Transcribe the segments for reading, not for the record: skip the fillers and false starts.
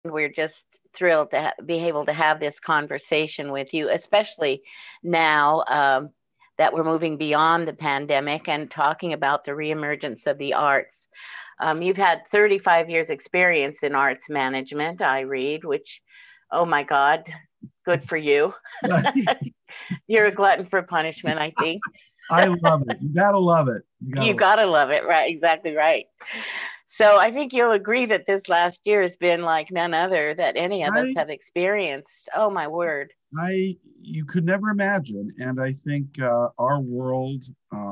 we're just thrilled to be able to have this conversation with you, especially now that we're moving beyond the pandemic and talking about the reemergence of the arts. You've had 35 years experience in arts management, I read, which, oh my God, good for you. You're a glutton for punishment, I think. I love it. You gotta love it. You gotta You love gotta love it, right? Exactly right. So I think you'll agree that this last year has been like none other that any of us it. have experienced. Oh my word. You could never imagine, and I think our world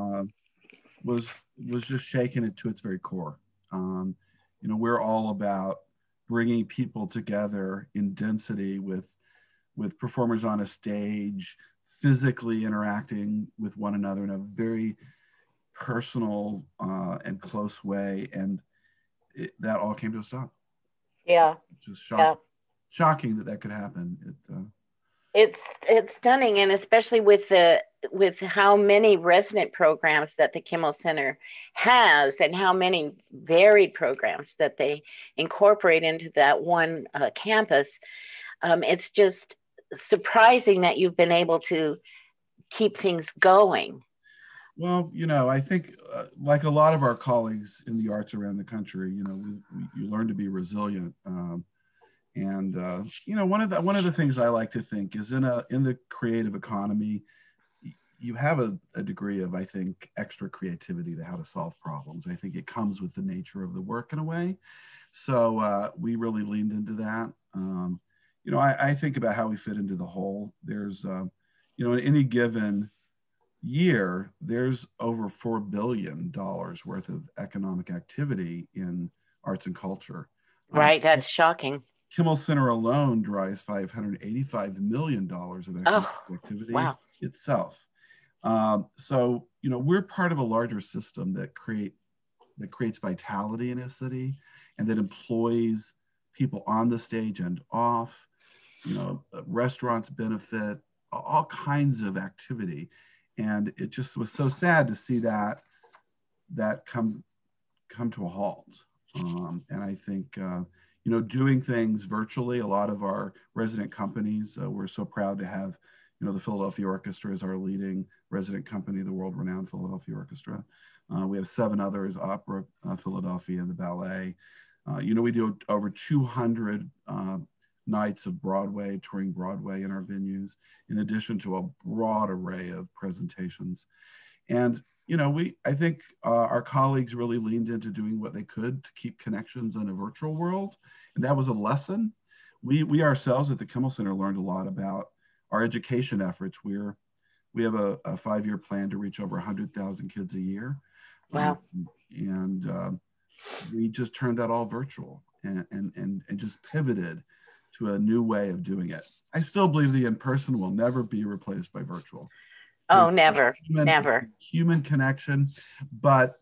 was was just shaken it to its very core. Um, we're all about bringing people together in density with performers on a stage, physically interacting with one another in a very personal and close way, and that all came to a stop. Yeah. Just Yeah. shocking that that could happen. It's it's stunning, and especially with how many resident programs that the Kimmel Center has, and how many varied programs that they incorporate into that one campus. It's just surprising that you've been able to keep things going. Well, I think like a lot of our colleagues in the arts around the country, you learn to be resilient. And one of the things I like to think is in the creative economy, you have a degree of, I think, extra creativity to how to solve problems. I think it comes with the nature of the work in a way. So we really leaned into that. I think about how we fit into the whole. There's, in any given year, there's over $4 billion worth of economic activity in arts and culture. Uh, Right, that's shocking. Kimmel Center alone drives $585 million of economic Oh, activity wow. itself. So we're part of a larger system that creates vitality in a city and that employs people on the stage and off. Restaurants benefit, all kinds of activity, and it just was so sad to see that come to a halt. And I think doing things virtually. A lot of our resident companies, we're so proud to have the Philadelphia Orchestra as our leading resident company, the world-renowned Philadelphia Orchestra. We have 7 others: Opera Philadelphia and the Ballet. We do over 200 nights of Broadway, touring Broadway in our venues, in addition to a broad array of presentations. And I think our colleagues really leaned into doing what they could to keep connections in a virtual world, and that was a lesson. We ourselves at the Kimmel Center learned a lot about our education efforts. We have a 5-year plan to reach over 100,000 kids a year, um, Wow. and we just turned that all virtual and just pivoted to a new way of doing it. I still believe the in-person will never be replaced by virtual. There's Oh, never, human never. human connection, but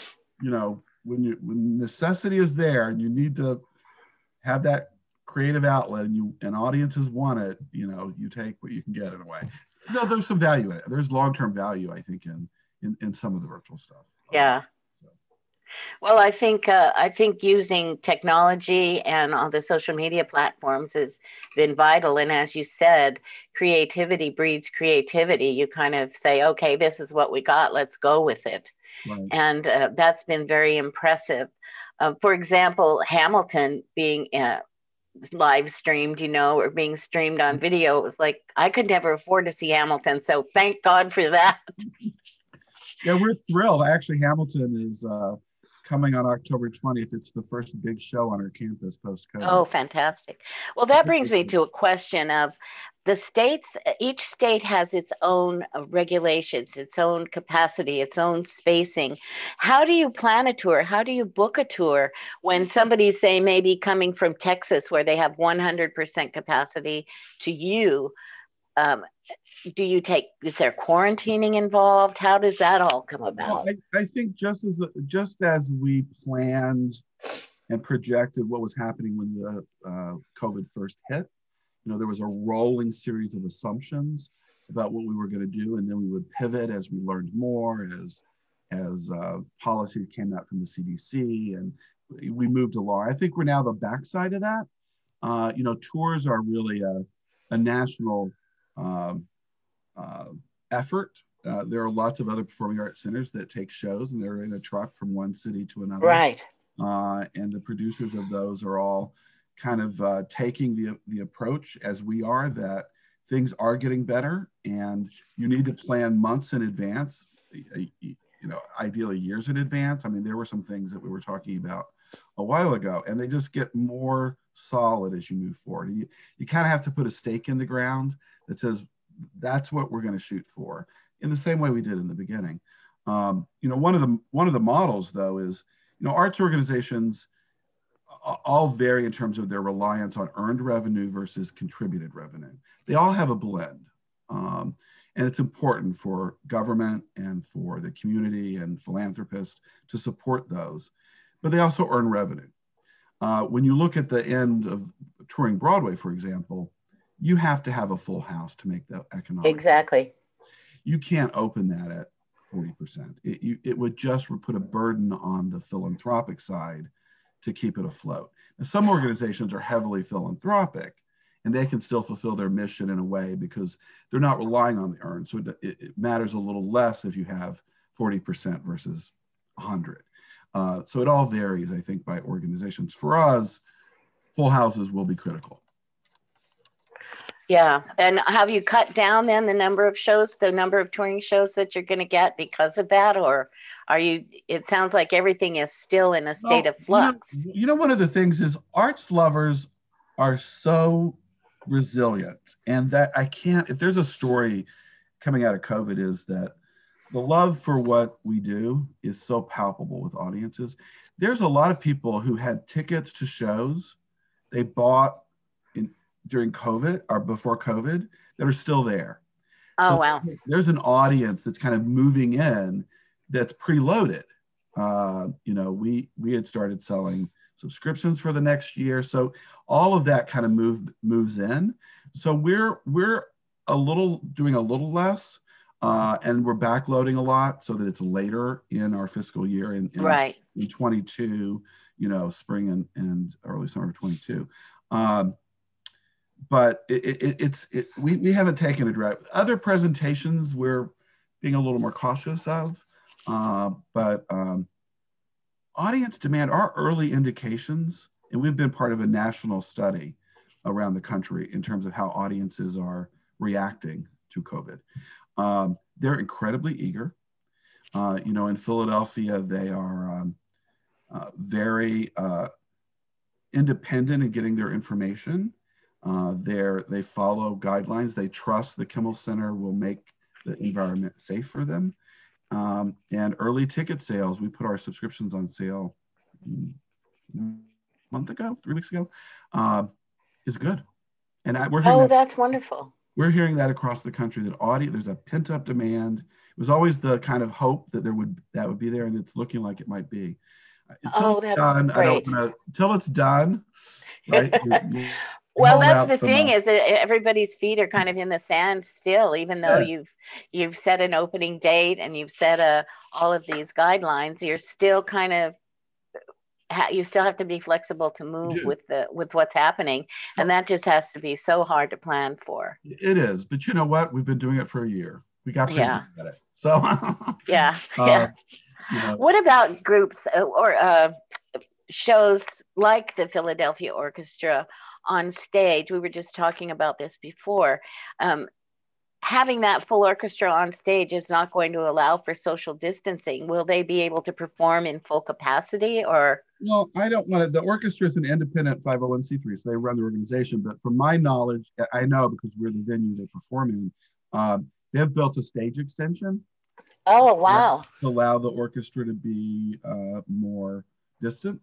when necessity is there and you need to have that creative outlet and an audiences want it, you take what you can get in a way. No, there's some value in it. There's long-term value, I think, in some of the virtual stuff. Yeah. So Well, I think using technology and all the social media platforms has been vital. And as you said, creativity breeds creativity. You kind of say, okay, this is what we got. Let's go with it. right. And that's been very impressive. For example, Hamilton being live streamed, or being streamed on video, it was like I could never afford to see Hamilton. So thank God for that. Yeah, we're thrilled. Actually, Hamilton is coming on October 20th. It's the first big show on our campus post-COVID. Oh, fantastic. Well, that brings me to a question of the states, each state has its own regulations, its own capacity, its own spacing. How do you plan a tour? How do you book a tour when somebody's, say, maybe coming from Texas where they have 100% capacity to you? Um, is there quarantining involved? How does that all come Well, about? I think just as we planned and projected what was happening when the COVID first hit, there was a rolling series of assumptions about what we were going to do, and then we would pivot as we learned more, as policy came out from the CDC, and we moved along. I think we're now the backside of that. Tours are really a national um, uh, effort. There are lots of other performing arts centers that take shows and they're in a truck from one city to another. Right. And the producers of those are all kind of taking the approach as we are, that things are getting better and you need to plan months in advance, ideally years in advance. I mean, there were some things that we were talking about a while ago, and they just get more solid as you move forward. You kind of have to put a stake in the ground that says, that's what we're going to shoot for, in the same way we did in the beginning. One of the models, though, is, arts organizations all vary in terms of their reliance on earned revenue versus contributed revenue. They all have a blend. And it's important for government and for the community and philanthropists to support those, but they also earn revenue. When you look at the end of touring Broadway, for example, you have to have a full house to make that economic. Exactly. You can't open that at 40%. It would just put a burden on the philanthropic side to keep it afloat. Now, some organizations are heavily philanthropic and they can still fulfill their mission in a way because they're not relying on the earn. So it matters a little less if you have 40% versus 100. So it all varies, I think, by organizations. For us, full houses will be critical. Yeah. And have you cut down then the number of touring shows that you're going to get because of that? Or it sounds like everything is still in a state of flux. One of the things is arts lovers are so resilient, and that if there's a story coming out of COVID, is that the love for what we do is so palpable with audiences. There's a lot of people who had tickets to shows they bought during COVID or before COVID that are still there. Oh, so wow. There's an audience that's kind of moving in that's preloaded. We had started selling subscriptions for the next year. So all of that kind of moves in. So we're doing a little less, and we're backloading a lot so that it's later in our fiscal year in 22, spring and early summer of 22. But we haven't taken a direct. Other presentations we're being a little more cautious of, but audience demand, our early indications, and we've been part of a national study around the country in terms of how audiences are reacting to COVID. They're incredibly eager. In Philadelphia, they are very independent in getting their information. They follow guidelines. They trust the Kimmel Center will make the environment safe for them. And early ticket sales, we put our subscriptions on sale a month ago, 3 weeks ago, is good. And we're hearing that's wonderful. We're hearing that across the country, that there's a pent up demand. It was always the kind of hope that that would be there, and it's looking like it might be. Until it's done, great. Until it's done, right? Well, that's the thing is that everybody's feet are kind of in the sand still, even though you've set an opening date and you've set all of these guidelines. You're still kind of you still have to be flexible to move with what's happening, and that just has to be so hard to plan for. It is, but you know what? We've been doing it for a year. We got pretty good at it. So yeah. What about groups or shows like the Philadelphia Orchestra on stage? We were just talking about this before. Having that full orchestra on stage is not going to allow for social distancing. Will they be able to perform in full capacity, or? Well, I don't want to. The orchestra is an independent 501c3, so they run the organization. But from my knowledge, I know because we're the venue they perform in, they've built a stage extension. Oh, wow. To allow the orchestra to be more distant.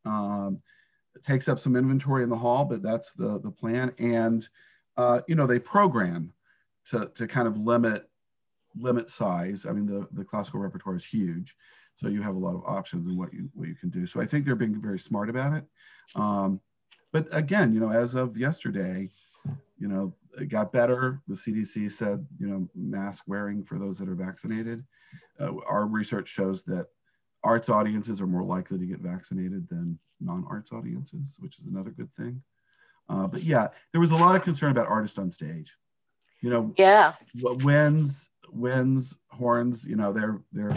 It takes up some inventory in the hall, but that's the plan. And, they program to kind of limit size. I mean, the classical repertoire is huge, so you have a lot of options in what you can do. So I think they're being very smart about it. But again, as of yesterday, it got better. The CDC said, mask wearing for those that are vaccinated. Our research shows that arts audiences are more likely to get vaccinated than non-arts audiences, which is another good thing. But yeah, there was a lot of concern about artists on stage. You know, Yeah, winds, horns. You know, they're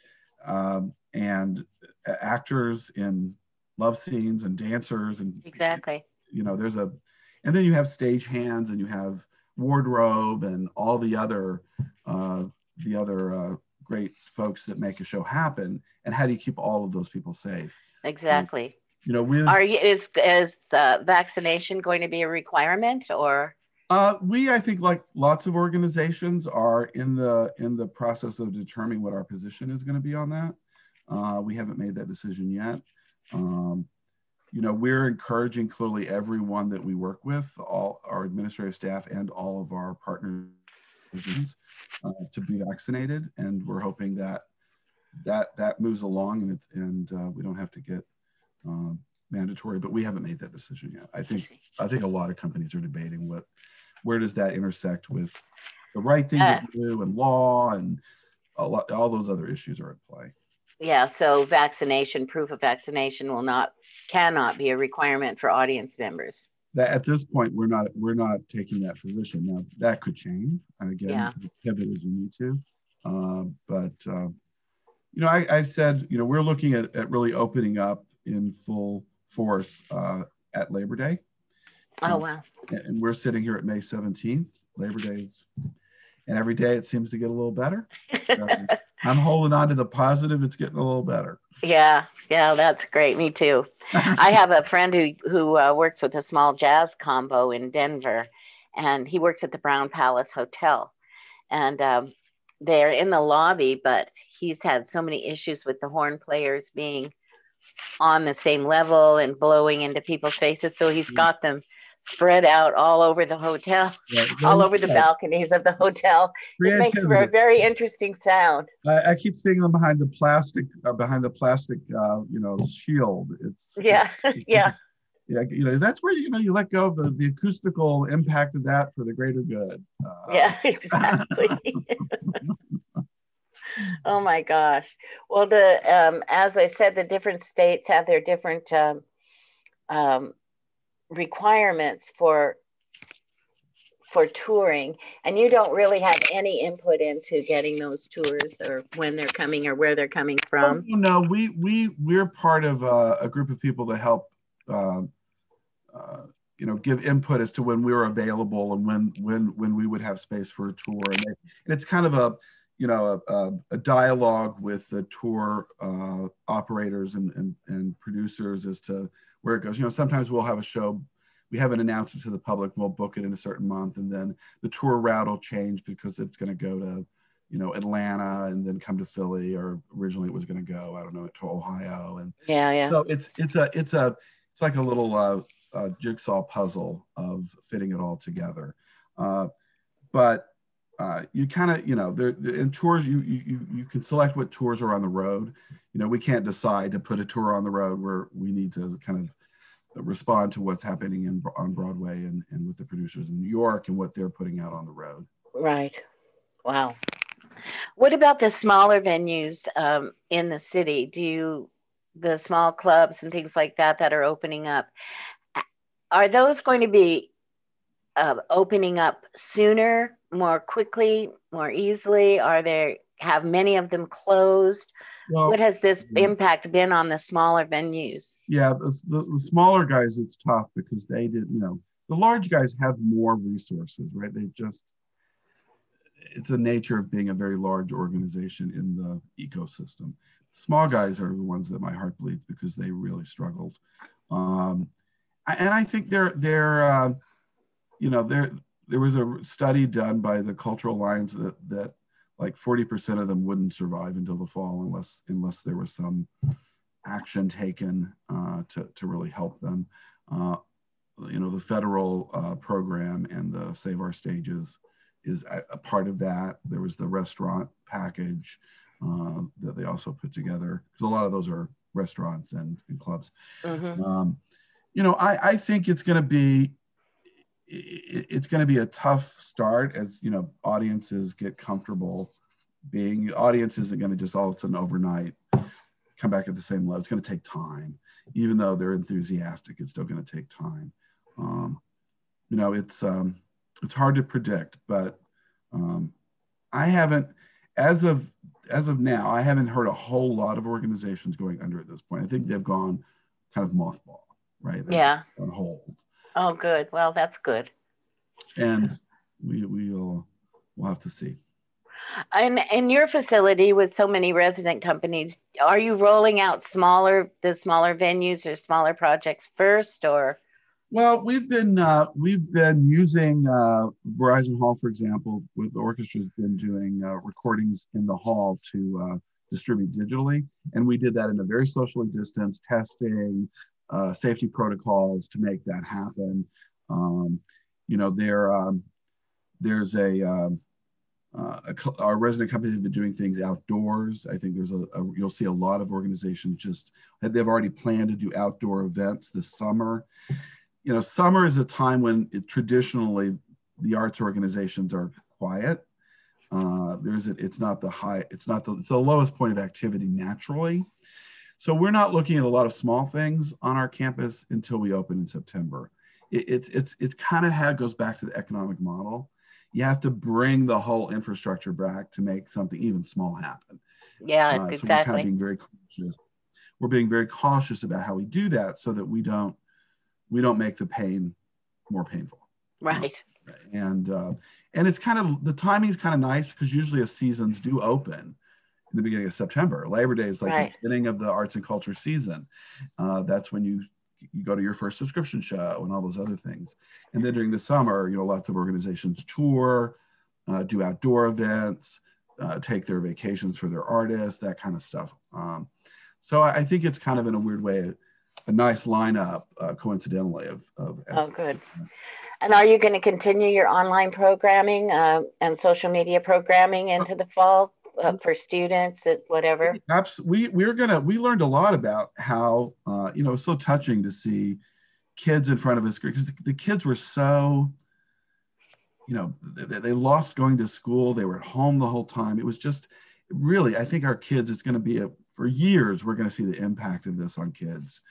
and actors in love scenes and dancers and exactly. you know and then you have stage hands and you have wardrobe and all uh, the other great folks that make a show happen. And how do you keep all of those people safe? Exactly. You know, Is vaccination going to be a requirement, or? I think, like lots of organizations, are in the process of determining what our position is going to be on that. We haven't made that decision yet. You know, we're encouraging clearly everyone that we work with, all our administrative staff and all of our partners, to be vaccinated, and we're hoping that that moves along, and we don't have to get mandatory, but we haven't made that decision yet. I think a lot of companies are debating where does that intersect with the right thing to do and law, and all those other issues are at play. Yeah, so proof of vaccination cannot be a requirement for audience members. That at this point we're not taking that position. Now that could change, and again, pivot as we need to. But you know, I said, you know, we're looking at really opening up in full force at Labor Day. Oh, wow. And we're sitting here at May 17th. Labor Days, and every day it seems to get a little better. So I'm holding on to the positive. It's getting a little better. Yeah, that's great. Me too. I have a friend who works with a small jazz combo in Denver, and he works at the Brown Palace Hotel. And they're in the lobby, but he's had so many issues with the horn players being on the same level and blowing into people's faces. So he's got them spread out all over the hotel, all over the balconies of the hotel. It makes for a very interesting sound. I keep seeing them behind the plastic, you know, shield. It's yeah. You know, that's where you let go of the acoustical impact of that for the greater good. Yeah, exactly. Oh my gosh. Well, as I said, the different states have their different requirements for touring, and you don't really have any input into getting those tours or when they're coming or where they're coming from. Oh, no, we're part of a group of people that help you know, give input as to when we were available and when we would have space for a tour, and it's kind of a dialogue with the tour operators and producers as to where it goes. You know, sometimes we'll have a show, we haven't announced it to the public, we'll book it in a certain month, and then the tour route will change because it's going to go to, you know, Atlanta and then come to Philly, or originally it was going to go, I don't know, to Ohio. And so it's like a little jigsaw puzzle of fitting it all together. But you kind of, you know, in tours, you can select what tours are on the road. You know, we can't decide to put a tour on the road where we need to kind of respond to what's happening on Broadway and with the producers in New York and what they're putting out on the road. Right. Wow. What about the smaller venues in the city? The small clubs and things like that are opening up, are those going to be opening up sooner, more quickly, more easily? Have many of them closed? Well, what has this impact been on the smaller venues? Yeah, the smaller guys, it's tough because they did, you know, the large guys have more resources, right? It's the nature of being a very large organization in the ecosystem. Small guys are the ones that my heart bleeds because they really struggled. And I think there was a study done by the Cultural Alliance that like 40% of them wouldn't survive until the fall unless there was some action taken to really help them. You know, the federal program and the Save Our Stages is a part of that. There was the restaurant package that they also put together, because a lot of those are restaurants and clubs. Mm-hmm. You know, I think it's going to be a tough start as, you know, audiences get comfortable being. Audience isn't going to just all of a sudden overnight come back at the same level. It's going to take time. Even though they're enthusiastic, it's still going to take time. You know, it's hard to predict, but I haven't, as of now, I haven't heard a whole lot of organizations going under at this point. I think they've gone kind of mothball, right? They're Yeah. on hold. Oh, good. Well, that's good. And we'll have to see. And in your facility with so many resident companies, are you rolling out the smaller venues or smaller projects first, or? Well, we've been using Verizon Hall, for example, with the orchestra's been doing recordings in the hall to distribute digitally, and we did that in a very socially distanced testing, safety protocols to make that happen. You know, there's our resident company have been doing things outdoors. I think there's you'll see a lot of organizations they've already planned to do outdoor events this summer. You know, summer is a time when traditionally the arts organizations are quiet. It's the lowest point of activity naturally. So we're not looking at a lot of small things on our campus until we open in September. It's kind of goes back to the economic model. You have to bring the whole infrastructure back to make something even small happen. Yeah, exactly. So we're kind of being very cautious. We're being very cautious about how we do that so that we don't make the pain more painful. Right. And it's kind of, the timing is kind of nice because usually seasons do open in the beginning of September. Labor Day is like the beginning of the arts and culture season. That's when you go to your first subscription show and all those other things. And then during the summer, you know, lots of organizations tour, do outdoor events, take their vacations for their artists, that kind of stuff. So I think it's kind of, in a weird way, a nice lineup, coincidentally, of Oh, good. And are you going to continue your online programming and social media programming into the fall for students at whatever? We learned a lot about how you know, it's so touching to see kids in front of a screen, because the kids were so, you know, they lost going to school. They were at home the whole time. It was just really, I think our kids, it's going to be for years, we're going to see the impact of this on kids.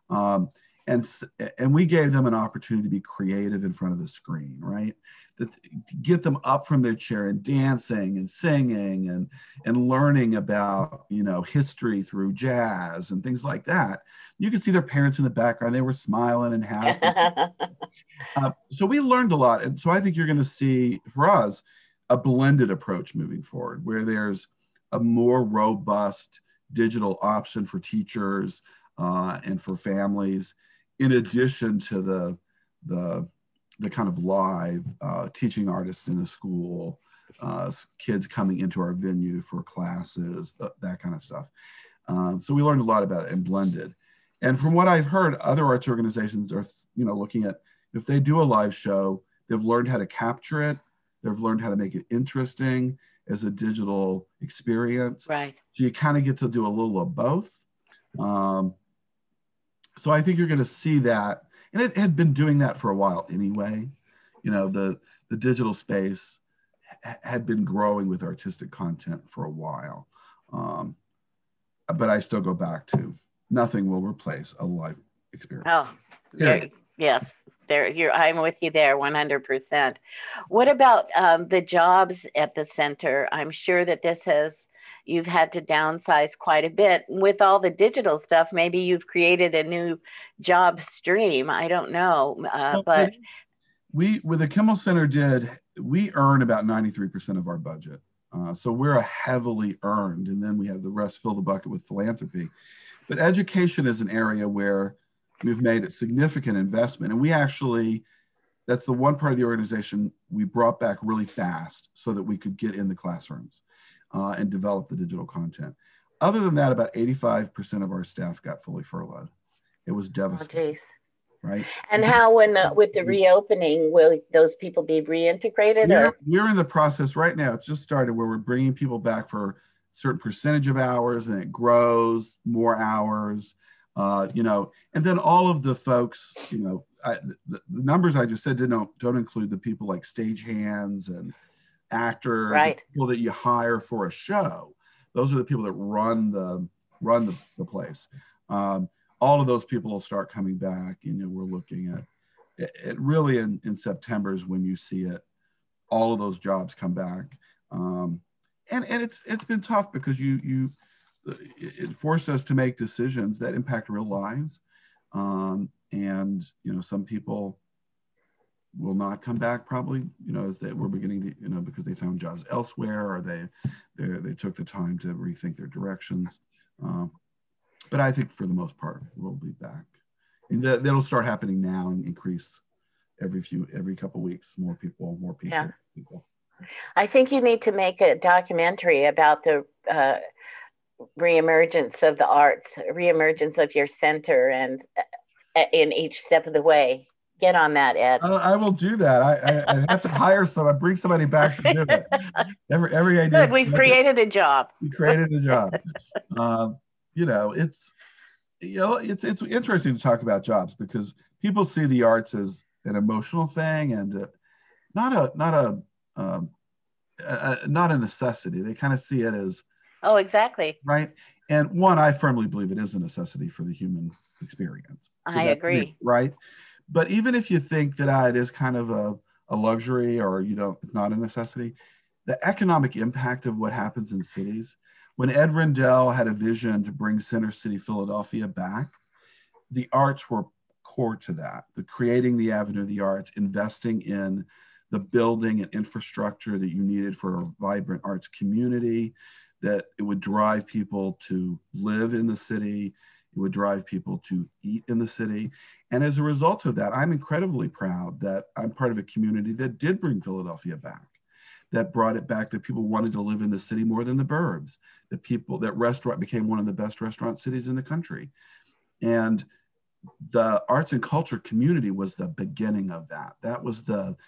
And we gave them an opportunity to be creative in front of the screen, right? To get them up from their chair and dancing and singing and learning about, you know, history through jazz and things like that. You could see their parents in the background. They were smiling and happy. So we learned a lot. And so I think you're going to see, for us, a blended approach moving forward, where there's a more robust digital option for teachers and for families, in addition to the kind of live teaching artists in a school, kids coming into our venue for classes, that kind of stuff. So we learned a lot about it and blended. And from what I've heard, other arts organizations are, you know, looking at, if they do a live show, they've learned how to capture it. They've learned how to make it interesting as a digital experience. Right. So you kind of get to do a little of both. So I think you're going to see that, and it had been doing that for a while anyway. You know, the digital space had been growing with artistic content for a while. But I still go back to, nothing will replace a live experience. Oh, yes. I'm with you there 100%. What about the jobs at the center? I'm sure that you've had to downsize quite a bit. With all the digital stuff, maybe you've created a new job stream. I don't know, but with the Kimmel Center we earn about 93% of our budget. So we're a heavily earned, and then we have the rest fill the bucket with philanthropy. But education is an area where we've made a significant investment. And that's the one part of the organization we brought back really fast so that we could get in the classrooms and develop the digital content. Other than that, about 85% of our staff got fully furloughed. It was devastating. Oh, right? And how, with the reopening, will those people be reintegrated? We're in the process right now. It's just started, where we're bringing people back for a certain percentage of hours, and it grows more hours, you know, and then all of the folks, you know, the numbers I just said don't include the people like stagehands and actors, right, and people that you hire for a show. Those are the people that run the place. All of those people will start coming back. You know, we're looking at it really in September is when you see it, all of those jobs come back. And it's been tough because it forced us to make decisions that impact real lives. And, some people will not come back probably, as they were beginning to, because they found jobs elsewhere, or they took the time to rethink their directions. But I think for the most part, we'll be back. And that'll start happening now and increase every couple of weeks, more people. Yeah. People. I think you need to make a documentary about the reemergence of the arts, reemergence of your center, and in each step of the way. Get on that, Ed. I will do that. I have to hire someone, bring somebody back to do it. Every idea. Good. We've created a job. We created a job. It's interesting to talk about jobs because people see the arts as an emotional thing and not a necessity. They kind of see it as exactly right. And one, I firmly believe it is a necessity for the human experience. I agree. Right. But even if you think that it is kind of a luxury or it's not a necessity, the economic impact of what happens in cities. When Ed Rendell had a vision to bring Center City, Philadelphia back, the arts were core to that. The creating the Avenue of the Arts, investing in the building and infrastructure that you needed for a vibrant arts community, that it would drive people to live in the city. It would drive people to eat in the city. And as a result of that, I'm incredibly proud that I'm part of a community that did bring Philadelphia back, that brought it back, that people wanted to live in the city more than the burbs, that restaurant became one of the best restaurant cities in the country. And the arts and culture community was the beginning of that. That was the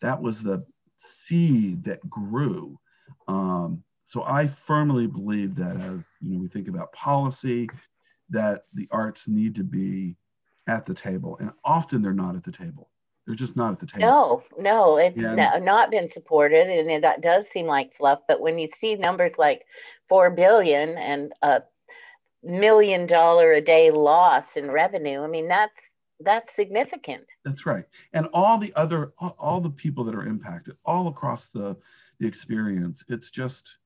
seed that grew. So I firmly believe that as we think about policy, that the arts need to be at the table, and often they're not at the table. They're just not at the table. No, it's not been supported, and that does seem like fluff. But when you see numbers like $4 billion and $1 million a day loss in revenue, I mean that's significant. That's right, and all the people that are impacted all across the experience. It's just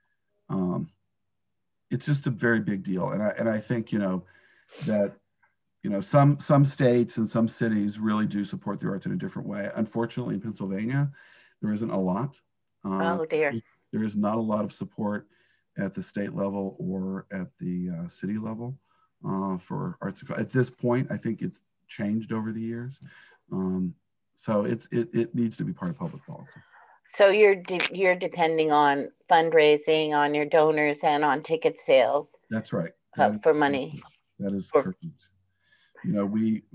a very big deal, and I think that some states and some cities really do support the arts in a different way. Unfortunately, in Pennsylvania, there isn't a lot. Oh dear. There is not a lot of support at the state level or at the city level for arts. At this point, I think it's changed over the years. So it needs to be part of public policy. So you're depending on fundraising, on your donors, and on ticket sales. That's right. For money. That is correct. We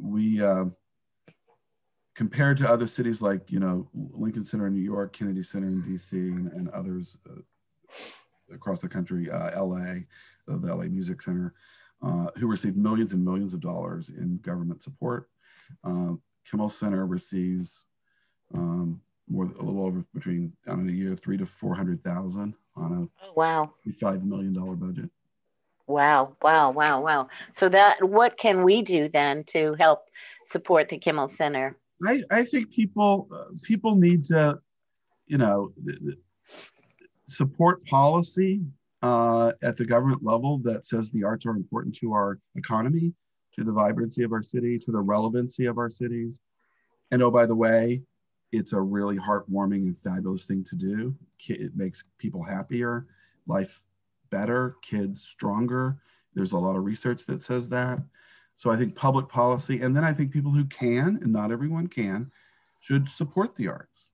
compared to other cities like Lincoln Center in New York, Kennedy Center in DC, and others across the country, LA, the LA Music Center, who received millions and millions of dollars in government support. Kimmel Center receives a little over between on a year $300,000 to $400,000 on a $5 million budget. Wow. So what can we do then to help support the Kimmel Center? I think people need to, support policy at the government level that says the arts are important to our economy, to the vibrancy of our city, to the relevancy of our cities. And oh, by the way, it's a really heartwarming and fabulous thing to do. It makes people happier, life better, kids stronger. There's a lot of research that says that. So I think public policy, and then I think people who can, and not everyone can, should support the arts.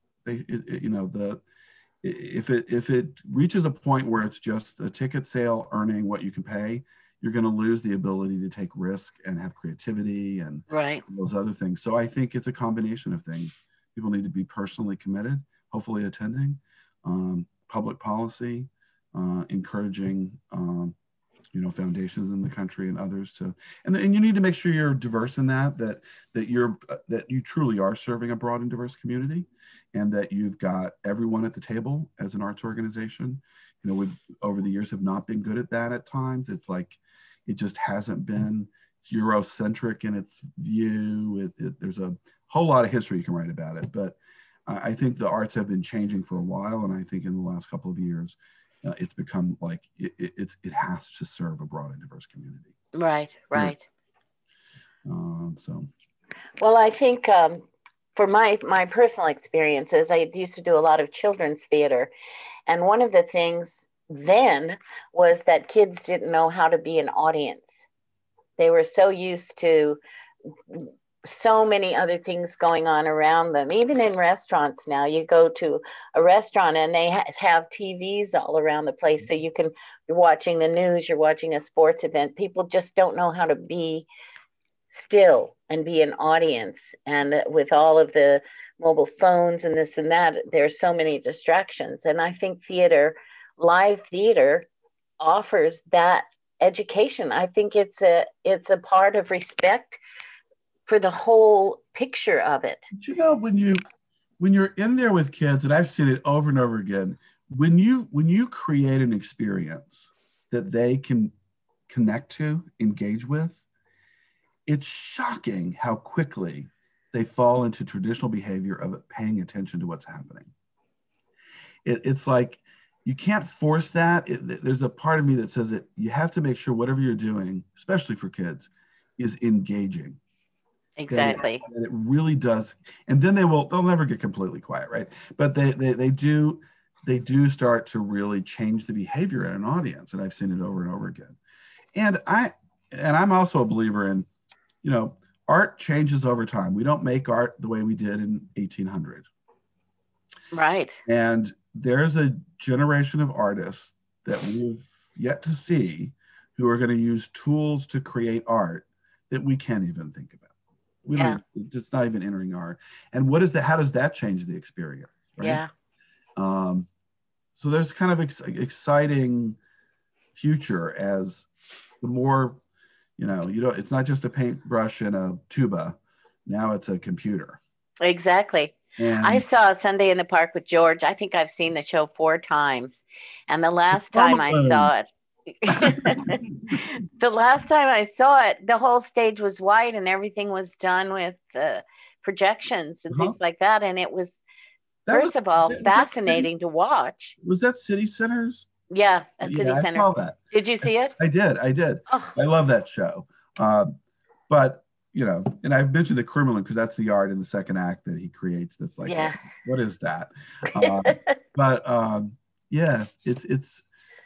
If it reaches a point where it's just a ticket sale earning what you can pay, you're going to lose the ability to take risk and have creativity and those other things. So I think it's a combination of things. People need to be personally committed, hopefully attending, public policy, encouraging, foundations in the country and others to, and you need to make sure you're diverse in that you truly are serving a broad and diverse community, and that you've got everyone at the table as an arts organization. We've over the years have not been good at that at times. It's like, it just hasn't been. Eurocentric in its view. There's a whole lot of history you can write about it, but I think the arts have been changing for a while, and I think in the last couple of years, it's become like it has to serve a broad and diverse community. Right, right. So, well, I think for my personal experiences, I used to do a lot of children's theater, and one of the things then was that kids didn't know how to be an audience. They were so used to so many other things going on around them. Even in restaurants now, you go to a restaurant and they have TVs all around the place. So you're watching the news, you're watching a sports event. People just don't know how to be still and be an audience. And with all of the mobile phones and this and that, there's so many distractions. And I think live theater offers that education. I think it's a part of respect for the whole picture of it. But you know, when you're in there with kids, and I've seen it over and over again, when you create an experience that they can connect to, engage with, it's shocking how quickly they fall into traditional behavior of paying attention to what's happening. It's like you can't force that. There's a part of me that says that you have to make sure whatever you're doing, especially for kids, is engaging. Exactly. That it really does. And then they'll never get completely quiet, right? But they do start to really change the behavior in an audience. And I've seen it over and over again. And I'm also a believer in, art changes over time. We don't make art the way we did in 1800. Right. And there's a generation of artists that we've yet to see who are going to use tools to create art that we can't even think about. It's not even entering art. And how does that change the experience? Right? Yeah. So there's kind of exciting future as the more, it's not just a paintbrush and a tuba. Now it's a computer. Exactly. And I saw Sunday in the Park with George. I think I've seen the show 4 times. And the last time I saw it, the whole stage was white and everything was done with projections and things like that. And it was, first of all, fascinating to watch. Was that City Centers? Yeah, at City Center. I saw that. Did you see it? I did. Oh. I love that show. But, and I've mentioned the Kremlin because that's the art in the second act that he creates. That's like, what is that? But it's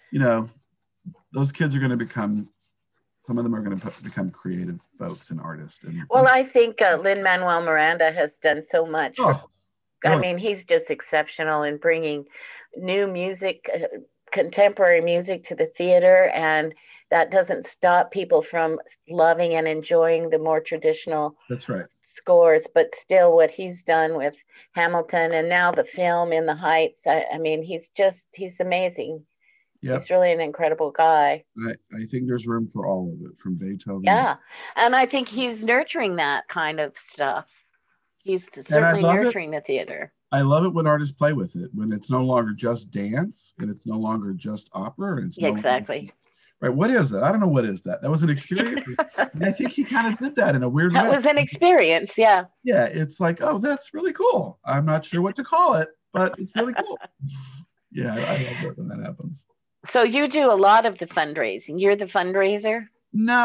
those kids are going to become, some of them are going to become creative folks and artists. I think Lin-Manuel Miranda has done so much. I mean, he's just exceptional in bringing new music, contemporary music to the theater, and that doesn't stop people from loving and enjoying the more traditional scores, but still what he's done with Hamilton and now the film In the Heights, I mean, he's amazing. Yep. He's really an incredible guy. I think there's room for all of it, from Beethoven. Yeah, and I think he's nurturing that kind of stuff. He's certainly nurturing the theater. I love it when artists play with it, when it's no longer just dance and it's no longer just opera. And it's exactly. Right. What is that? I don't know what is that. That was an experience. And I think he kind of did that in a weird way. That was an experience. Yeah. Yeah. It's like, oh, that's really cool. I'm not sure what to call it, but it's really cool. Yeah. I love it when that happens. So you do a lot of the fundraising. You're the fundraiser? No,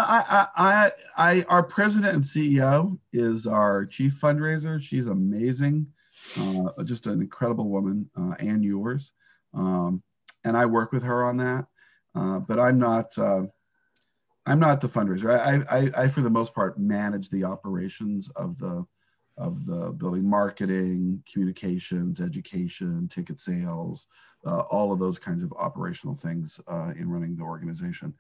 our president and CEO is our chief fundraiser. She's amazing. Just an incredible woman, Ann Ewers. And I work with her on that. But I'm not the fundraiser. I for the most part manage the operations of the building, marketing, communications, education, ticket sales, all of those kinds of operational things in running the organization.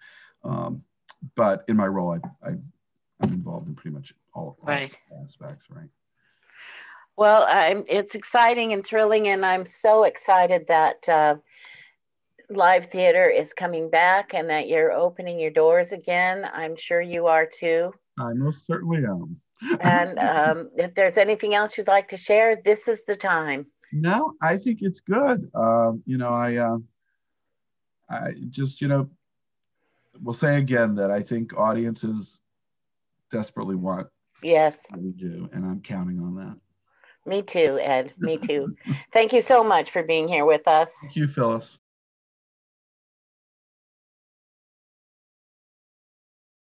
But in my role, I'm involved in pretty much all aspects, right? Well, it's exciting and thrilling, and I'm so excited that live theater is coming back and that you're opening your doors again. I'm sure you are too. I most certainly am. And if there's anything else you'd like to share, this is the time. No, I think it's good. I just, will say again that I think audiences desperately want Yes. what we do, and I'm counting on that. Me too, Ed. Me too. Thank you so much for being here with us. Thank you, Phyllis.